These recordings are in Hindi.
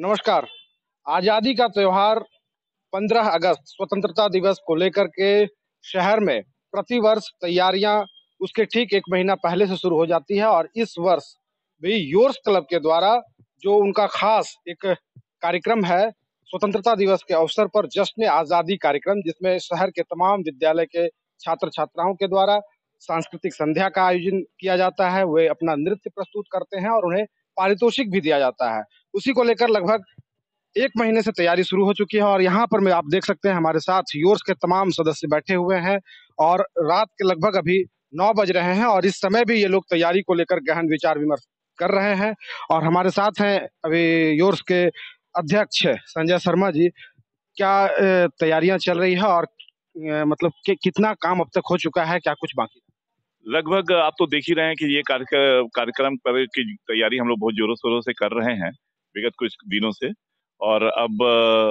नमस्कार। आज़ादी का त्योहार 15 अगस्त स्वतंत्रता दिवस को लेकर के शहर में प्रतिवर्ष तैयारियां उसके ठीक 1 महीना पहले से शुरू हो जाती है और इस वर्ष भी योर्स क्लब के द्वारा जो उनका खास एक कार्यक्रम है, स्वतंत्रता दिवस के अवसर पर जश्न आज़ादी कार्यक्रम, जिसमें शहर के तमाम विद्यालय के छात्र-छात्राओं के द्वारा सांस्कृतिक संध्या का आयोजन किया जाता है। वे अपना नृत्य प्रस्तुत करते हैं और उन्हें पारितोषिक भी दिया जाता है। उसी को लेकर लगभग 1 महीने से तैयारी शुरू हो चुकी है और यहाँ पर मैं आप देख सकते हैं हमारे साथ योर्स के तमाम सदस्य बैठे हुए हैं और रात के लगभग अभी 9 बज रहे हैं और इस समय भी ये लोग तैयारी को लेकर गहन विचार विमर्श कर रहे हैं। और हमारे साथ हैं अभी योर्स के अध्यक्ष संजय शर्मा जी। क्या तैयारियां चल रही है और मतलब कि कितना काम अब तक हो चुका है, क्या कुछ बाकी? लगभग आप तो देख ही रहे हैं कि ये कार्यक्रम की तैयारी हम लोग बहुत जोरों शोरों से कर रहे हैं विगत कुछ दिनों से। और अब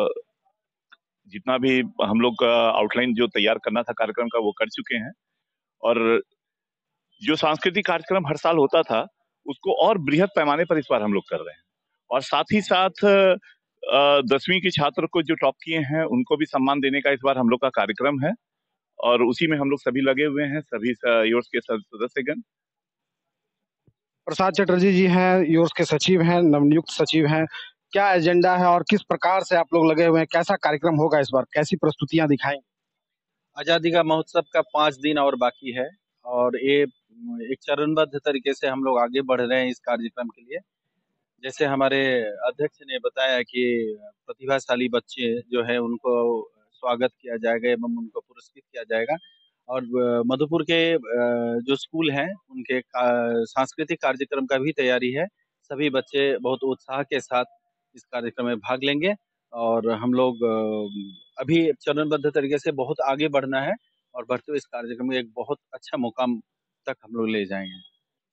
जितना भी हम लोग का आउटलाइन जो तैयार करना था कार्यक्रम का वो कर चुके हैं। और जो सांस्कृतिक कार्यक्रम हर साल होता था उसको और बृहद पैमाने पर इस बार हम लोग कर रहे हैं। और साथ ही साथ 10वीं के छात्र को जो टॉप किए हैं उनको भी सम्मान देने का इस बार हम लोग का कार्यक्रम है और उसी में हम लोग सभी लगे हुए हैं, सभी योर्स के सदस्यगण। प्रसाद चटर्जी जी हैं, योर्स के सचिव हैं, नवनियुक्त सचिव हैं। क्या एजेंडा है और किस प्रकार से आप लोग लगे हुए हैं? कैसा कार्यक्रम होगा इस बार? कैसी प्रस्तुतियां दिखाएंगे? आज़ादी का महोत्सव का 5 दिन और बाकी है और ये एक चरणबद्ध तरीके से हम लोग आगे बढ़ रहे हैं इस कार्यक्रम के लिए। जैसे हमारे अध्यक्ष ने बताया कि प्रतिभाशाली बच्चे जो है उनको स्वागत किया जाएगा एवं उनको पुरस्कृत किया जाएगा। और मधुपुर के जो स्कूल हैं उनके सांस्कृतिक कार्यक्रम का भी तैयारी है। सभी बच्चे बहुत उत्साह के साथ इस कार्यक्रम में भाग लेंगे और हम लोग अभी चरणबद्ध तरीके से बहुत आगे बढ़ना है और बढ़ते हुए इस कार्यक्रम में एक बहुत अच्छा मुकाम तक हम लोग ले जाएंगे।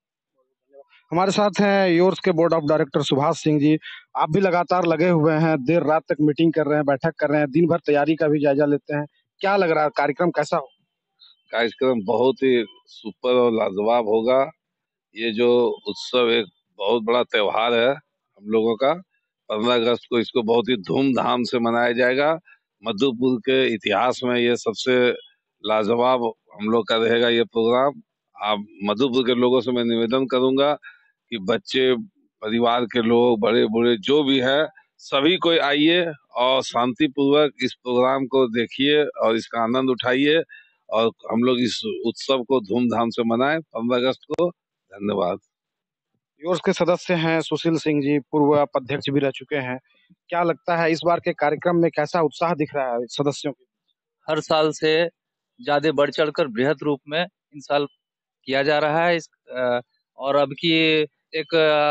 हमारे साथ हैं योर्स के board of director Subhash Singh ji. आप भी लगातार लगे हुए हैं, देर रात तक मीटिंग कर रहे हैं, बैठक कर रहे हैं, दिन भर तैयारी का भी जायजा लेते हैं। क्या लग रहा है, कार्यक्रम कैसा हो? कार्यक्रम बहुत ही सुपर और लाजवाब होगा। ये जो उत्सव एक बहुत बड़ा त्योहार है हम लोगों का। 15 अगस्त को इसको बहुत ही धूमधाम से मनाया जाएगा। मधुपुर के इतिहास में ये सबसे लाजवाब हम लोग का रहेगा ये प्रोग्राम। आप मधुपुर के लोगों से मैं निवेदन करूंगा कि बच्चे, परिवार के लोग, बड़े बूढ़े जो भी हैं, सभी कोई आइए और शांतिपूर्वक इस प्रोग्राम को देखिए और इसका आनंद उठाइए और हम लोग इस उत्सव को धूमधाम से मनाएं 15 अगस्त को। धन्यवाद। योर्स के सदस्य हैं सुशील सिंह जी, पूर्व अध्यक्ष भी रह चुके हैं। क्या लगता है इस बार के कार्यक्रम में कैसा उत्साह दिख रहा है सदस्यों के? हर साल से ज्यादा बढ़ चढ़कर बृहद रूप में इन साल किया जा रहा है और अब की एक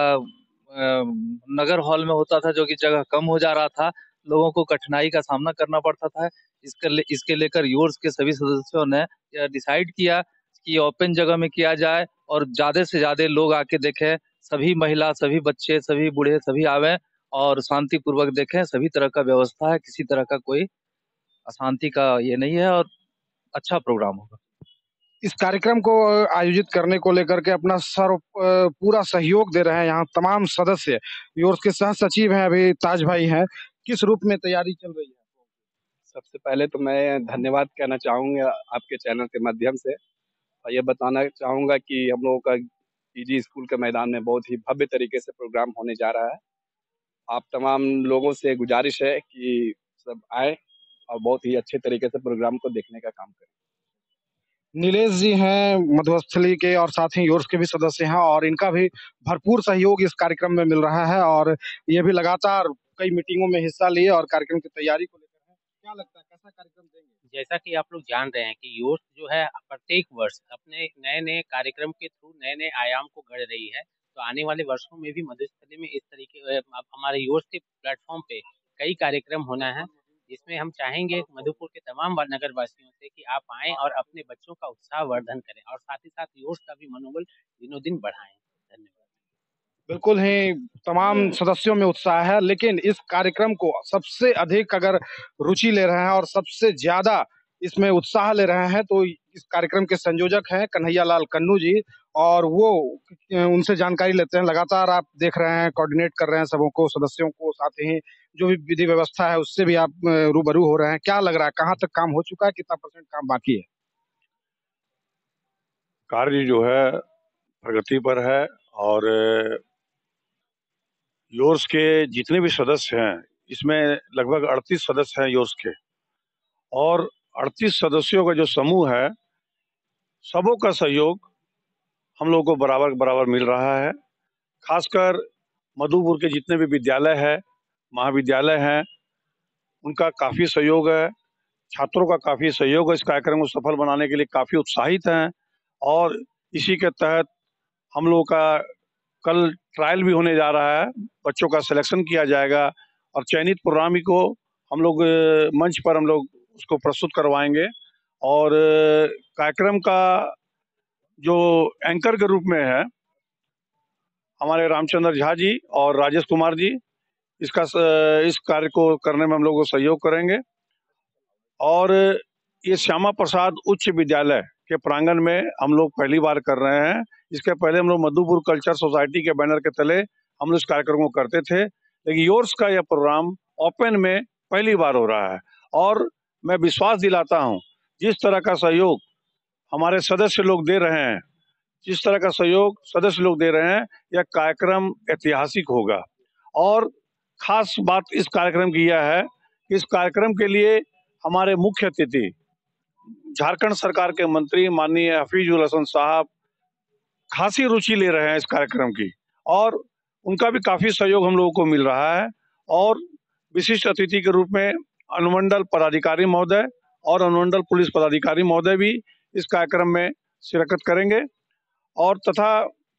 नगर हॉल में होता था जो कि जगह कम हो जा रहा था, लोगों को कठिनाई का सामना करना पड़ता था। इसके लेकर योर्स के सभी सदस्यों ने यह डिसाइड किया कि ओपन जगह में किया जाए और ज्यादा से ज्यादा लोग आके देखें। सभी महिला, सभी बच्चे, सभी बूढ़े सभी आवे और शांति पूर्वक देखें। सभी तरह का व्यवस्था है, किसी तरह का कोई अशांति का ये नहीं है और अच्छा प्रोग्राम होगा। इस कार्यक्रम को आयोजित करने को लेकर के अपना पूरा सहयोग दे रहे हैं यहाँ तमाम सदस्य। योर्स के सह सचिव हैं अभी ताज भाई हैं। किस रूप में तैयारी चल रही है? सबसे पहले तो मैं धन्यवाद कहना चाहूँगा आपके चैनल के माध्यम से और ये बताना चाहूँगा कि हम लोगों का पीजी स्कूल के मैदान में बहुत ही भव्य तरीके से प्रोग्राम होने जा रहा है। आप तमाम लोगों से गुजारिश है कि सब आए और बहुत ही अच्छे तरीके से प्रोग्राम को देखने का काम करें। नीलेश जी हैं मधुस्थली के और साथ ही योर्स के भी सदस्य हैं और इनका भी भरपूर सहयोग इस कार्यक्रम में मिल रहा है और ये भी लगातार कई मीटिंगों में हिस्सा लिए और कार्यक्रम की तैयारी को लेकर है। क्या लगता है कैसा कार्यक्रम देंगे? जैसा कि आप लोग जान रहे हैं कि योर्स जो है प्रत्येक वर्ष अपने नए नए कार्यक्रम के थ्रू नए नए आयाम को गढ़ रही है। तो आने वाले वर्षों में भी मधुस्थली में इस तरीके हमारे योर्स के प्लेटफॉर्म पे कई कार्यक्रम होना है, जिसमें हम चाहेंगे मधुपुर के तमाम नगर वासियों से कि आप आएं और अपने बच्चों का उत्साह वर्धन करें और साथ ही साथ योर्स का भी मनोबल दिनों दिन बढ़ाएं। धन्यवाद। बिल्कुल ही तमाम सदस्यों में उत्साह है, लेकिन इस कार्यक्रम को सबसे अधिक अगर रुचि ले रहे हैं और सबसे ज्यादा इसमें उत्साह ले रहे हैं तो इस कार्यक्रम के संयोजक हैं कन्हैया लाल कन्नू जी और वो उनसे जानकारी लेते हैं। लगातार आप देख रहे हैं, कोऑर्डिनेट कर रहे हैं सबों को, सदस्यों को, साथ ही जो भी विधि व्यवस्था है उससे भी आप रूबरू हो रहे हैं। क्या लग रहा है, कहाँ तक काम हो चुका है, कितना % काम बाकी है? कार्य जो है प्रगति पर है और योर्स के जितने भी सदस्य हैं, इसमें लगभग 38 सदस्य हैं योर्स के, और 38 सदस्यों का जो समूह है, सबों का सहयोग हम लोगों को बराबर बराबर मिल रहा है। खासकर मधुपुर के जितने भी विद्यालय है, महाविद्यालय हैं, उनका काफ़ी सहयोग है। छात्रों का काफ़ी सहयोग है। इस कार्यक्रम को सफल बनाने के लिए काफ़ी उत्साहित हैं और इसी के तहत हम लोगों का कल ट्रायल भी होने जा रहा है। बच्चों का सिलेक्शन किया जाएगा और चयनित प्रोग्राम को हम लोग मंच पर हम लोग उसको प्रस्तुत करवाएंगे। और कार्यक्रम का जो एंकर के रूप में है हमारे रामचंद्र झा जी और राजेश कुमार जी, इस कार्य को करने में हम लोग को सहयोग करेंगे। और ये श्यामा प्रसाद उच्च विद्यालय के प्रांगण में हम लोग पहली बार कर रहे हैं। इसके पहले हम लोग मधुपुर कल्चर सोसाइटी के बैनर के तले हम लोग इस कार्यक्रम को करते थे, लेकिन योर्स का यह प्रोग्राम ओपन में पहली बार हो रहा है। और मैं विश्वास दिलाता हूँ, जिस तरह का सहयोग हमारे सदस्य लोग दे रहे हैं, यह कार्यक्रम ऐतिहासिक होगा। और खास बात इस कार्यक्रम की यह है कि इस कार्यक्रम के लिए हमारे मुख्य अतिथि झारखंड सरकार के मंत्री माननीय हफीजुल हसन साहब खासी रुचि ले रहे हैं इस कार्यक्रम की, और उनका भी काफी सहयोग हम लोगों को मिल रहा है। और विशिष्ट अतिथि के रूप में अनुमंडल पदाधिकारी महोदय और अनुमंडल पुलिस पदाधिकारी महोदय भी इस कार्यक्रम में शिरकत करेंगे। और तथा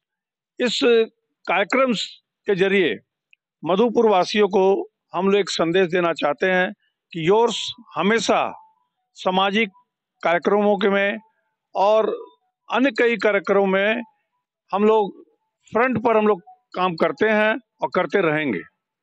इस कार्यक्रम के जरिए मधुपुर वासियों को हम लोग एक संदेश देना चाहते हैं कि योर्स हमेशा सामाजिक कार्यक्रमों के में और अन्य कई कार्यक्रमों में हम लोग फ्रंट पर हम लोग काम करते हैं और करते रहेंगे।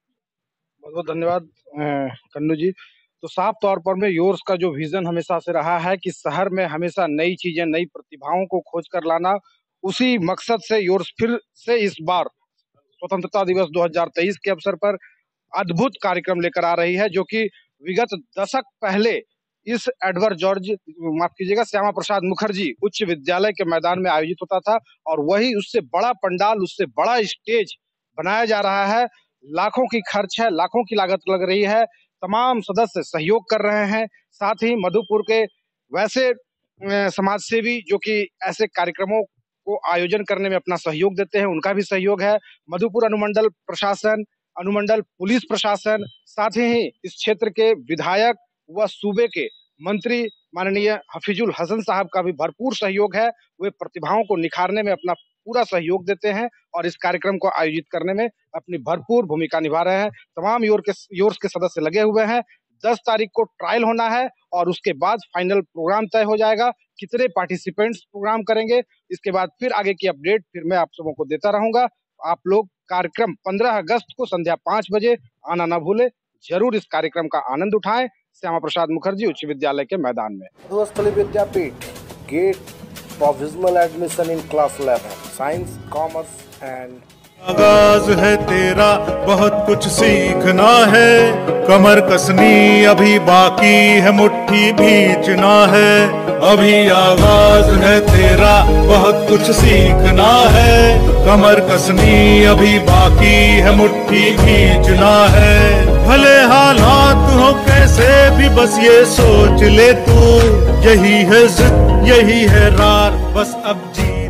बहुत बहुत धन्यवाद कन्नू जी। तो साफ तौर पर में योर्स का जो विजन हमेशा से रहा है कि शहर में हमेशा नई चीजें, नई प्रतिभाओं को खोज कर लाना, उसी मकसद से योर्स फिर से इस बार स्वतंत्रता दिवस 2023 के अवसर पर अद्भुत कार्यक्रम लेकर आ रही है, जो कि विगत दशक पहले इस एडवर्ड जॉर्ज, माफ कीजिएगा, श्यामा प्रसाद मुखर्जी उच्च विद्यालय के मैदान में आयोजित होता था। और वही उससे बड़ा पंडाल, उससे बड़ा स्टेज बनाया जा रहा है। लाखों की खर्च है, लाखों की लागत लग रही है। तमाम सदस्य सहयोग कर रहे हैं। साथ ही मधुपुर के वैसे समाज सेवी जो कि ऐसे कार्यक्रमों को आयोजन करने में अपना सहयोग देते हैं, उनका भी सहयोग है। मधुपुर अनुमंडल प्रशासन, अनुमंडल पुलिस प्रशासन, साथ ही इस क्षेत्र के विधायक व सूबे के मंत्री माननीय हफीजुल हसन साहब का भी भरपूर सहयोग है। वे प्रतिभाओं को निखारने में अपना पूरा सहयोग देते हैं और इस कार्यक्रम को आयोजित करने में अपनी भरपूर भूमिका निभा रहे हैं। तमाम योर्स के सदस्य लगे हुए हैं। 10 तारीख को ट्रायल होना है और उसके बाद फाइनल प्रोग्राम तय हो जाएगा। कितने पार्टिसिपेंट्स प्रोग्राम करेंगे, इसके बाद फिर आगे की अपडेट फिर मैं आप सबों को देता रहूंगा। आप लोग कार्यक्रम 15 अगस्त को संध्या 5 बजे आना ना भूले। जरूर इस कार्यक्रम का आनंद उठाएं। श्यामा प्रसाद मुखर्जी उच्च विद्यालय के मैदान में Madhusthali Vidyapeeth get provisional admission in class 11 science commerce and आगाज है तेरा, बहुत कुछ सीखना है, कमर कसनी अभी बाकी है, मुट्ठी भींचना है। अभी आगाज है तेरा, बहुत कुछ सीखना है, कमर कसनी अभी बाकी है, मुट्ठी भींचना है। भले हालात हो कैसे भी बस ये सोच ले तू, यही है जिद, यही है रार, बस अब जी